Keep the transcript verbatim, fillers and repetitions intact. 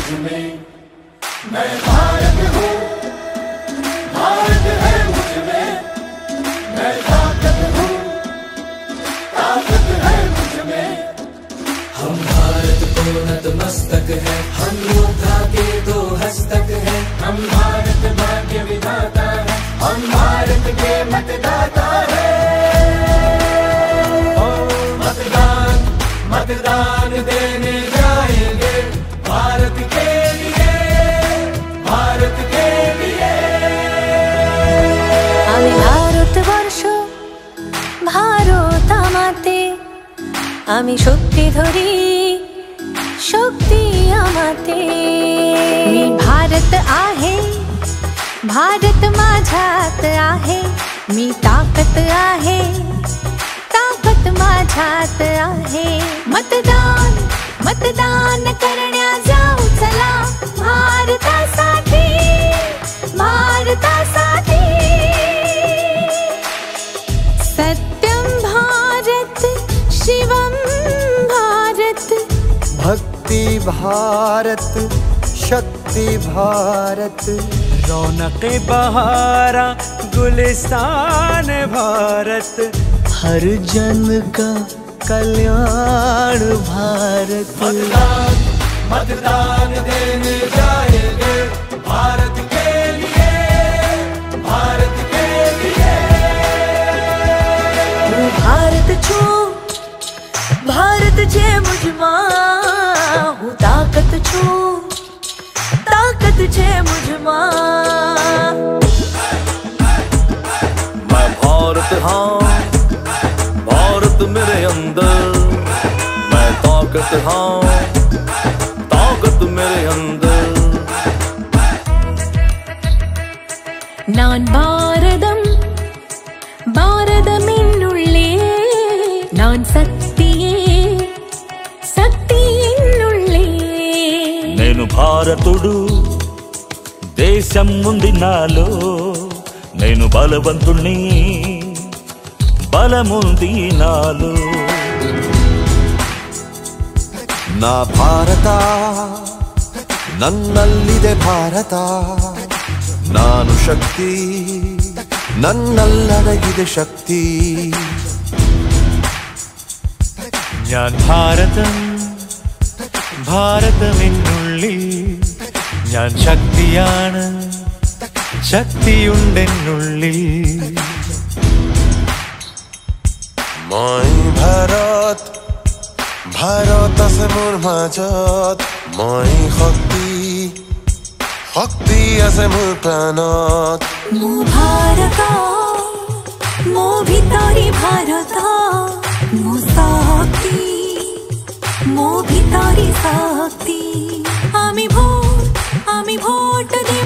में, मैं भारत हूँ, भारत है मुझ में, मैं ताकत हूँ, ताकत है मुझ में। हम भारत को नतमस्तक है, हम योद्धा के दो हस्तक है। हम भारत भाग्य विधाता है, हम भारत के मतदाता है। मतदान मतदान देने जाएंगे भारत के लिए, भारत के लिए। আমি ভারতবর্ষ ভারত আমাতে, আমি শক্তি ধরি शक्ती आमाते। मी भारत आहे, भारत माझ्यात आहे, मी ताकत आहे, ताकत माझ्यात आहे। मतदान मतदान करण्या जाऊ चला, भारतासाठी भारतासाठी। सत्यम भारत शिवम भारत, भक्ति भारत शक्ति भारत। रौनक बहारा गुलिस्तान भारत, हर जन का कल्याण भारत। मतदान मतदान देने जाएंगे भारत के लिए, भारत के लिए। भारत छू भारत जे मुझमा, हूँ ताकत छू ताकत जे मुझमा। मैं भारत हाँ, भारत मेरे अंदर, मैं ताकत हाँ, ताकत मेरे अंदर। नान भारतम भारतमिन्नुल्ले, नान शक्तिये शक्तियिन्नुल्ले। నేను భారతుడు, దేశం ఉంది నాలో, నేను బలవంతుణ్ణి, బలముంది నాలో। ನಾ ಭಾರತ ನನ್ನಲ್ಲಿದೆ ಭಾರತ, ನಾನು ಶಕ್ತಿ ನನ್ನಲ್ಲಡಗಿದೆ ಶಕ್ತಿ। ഞാൻ ഭാരതം ഭാരതമെന്നുള്ളിൽ, ഞാൻ ശക്തിയാണ്, ശക്തിയുണ്ടെന്നുള്ളിൽ। মই ভাৰত ভাৰত আছে মোৰ মাজত, মই শক্তি শক্তি আছে মোৰ প্ৰাণত। মো ভারত মো ভিতরি ভারত, মো শক্তি মো ভিতরি শক্তি। আমি ভোট আমি ভোট দে